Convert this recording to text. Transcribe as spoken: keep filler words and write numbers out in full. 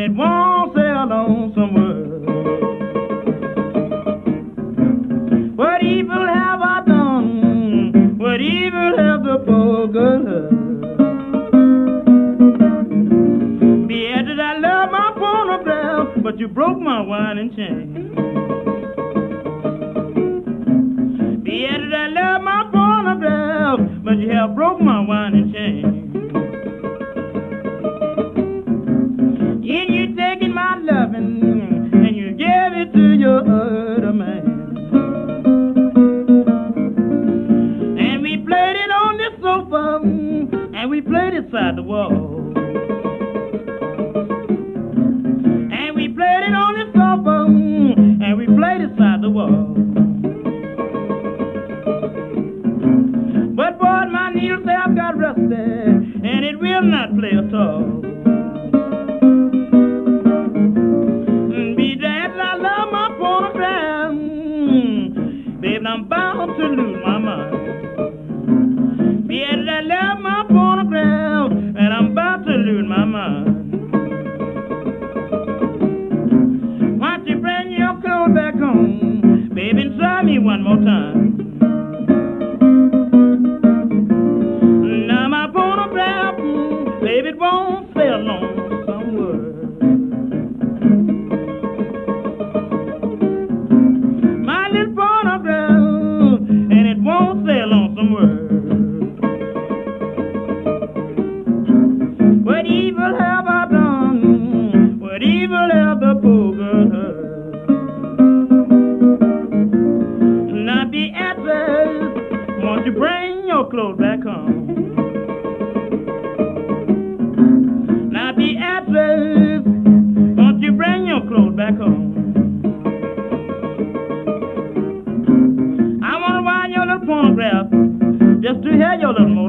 it won't sail on somewhere. What evil have I done? What evil have the poor girl done? Be that I love my phonograph, but you broke my wine and chain. Be that I love my phonograph, but you have broke my wine and chain. And you taking my loving and you gave it to your other man. And we played it on this sofa and we played it side the wall. And we played it on this sofa and we played it side the wall. But boy, my needle say I've got rusty and it will not play at all. Baby, I'm bound to lose my mind. Yeah, I love my phonograph, and I'm about to lose my mind. Why don't you bring your clothes back home, baby, and try me one more time. Now my phonograph, baby, it won't sell on somewhere. Won't sail on somewhere. What evil have I done? What evil have the poor girl done? Now Beatrice, won't you bring your clothes back home? Now Beatrice, won't you bring your clothes back home? Phonograph just to hear your little